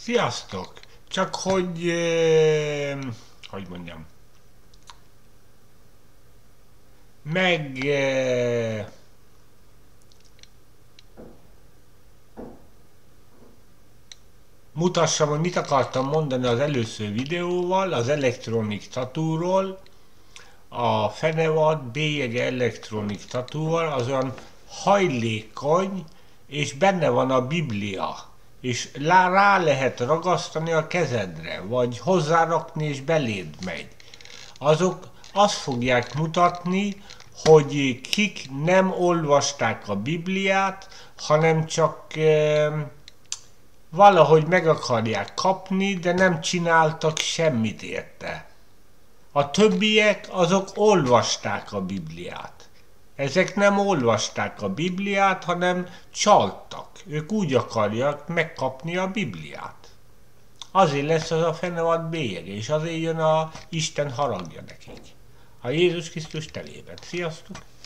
Sziasztok! Csak hogy mondjam, meg mutassam, hogy mit akartam mondani az előző videóval, az Electronic Tattoo-ról, a Fenevad bélyege Electronic Tattoo-val, az olyan hajlékony, és benne van a Biblia, és rá lehet ragasztani a kezedre, vagy hozzárakni és beléd megy. Azok azt fogják mutatni, hogy kik nem olvasták a Bibliát, hanem csak valahogy meg akarják kapni, de nem csináltak semmit érte. A többiek azok olvasták a Bibliát. Ezek nem olvasták a Bibliát, hanem csaltak. Ők úgy akarják megkapni a Bibliát. Azért lesz az a Fenevad bélyege, és azért jön a Isten haragja nekik. A Jézus Krisztus nevében. Sziasztok!